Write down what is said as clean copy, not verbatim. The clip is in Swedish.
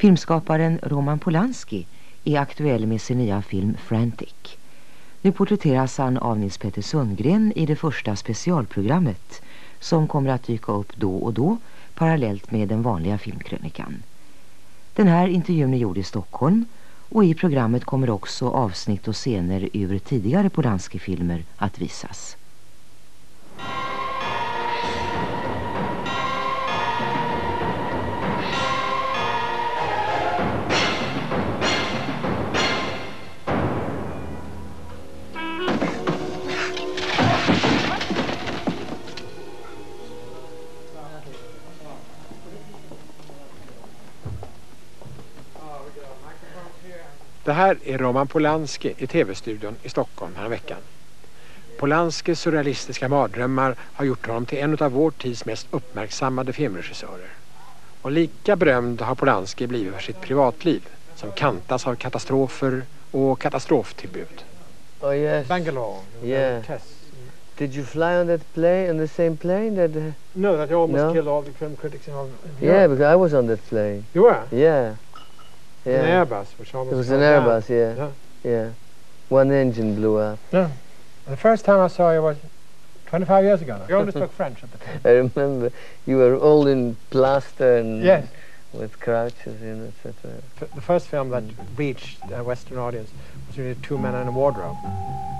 Filmskaparen Roman Polanski är aktuell med sin nya film Frantic. Nu porträtteras han av Nils Petter Sundgren i det första specialprogrammet som kommer att dyka upp då och då parallellt med den vanliga filmkrönikan. Den här intervjun är gjord i Stockholm och i programmet kommer också avsnitt och scener ur tidigare Polanski-filmer att visas. Det här är Roman Polanski i tv-studion i Stockholm här veckan. Polanskis surrealistiska mardrömmar har gjort honom till en av vår tids mest uppmärksammade filmregissörer. Och lika berömd har Polanski blivit för sitt privatliv som kantas av katastrofer och katastroftillbud. Oh yes. Bangalore. Yeah. Did you fly on that plane, on the same plane that? No, that you almost killed all the film critics in Europe. Yeah, because I was on that plane. You were? Yeah. Yeah. An Airbus, which almost. It was an Airbus, yeah. One engine blew up. Yeah. The first time I saw you was 25 years ago. You only spoke French at the time. I remember you were all in plaster and yes, with crouches in, etc. The first film that reached a Western audience was really Two Men in a Wardrobe.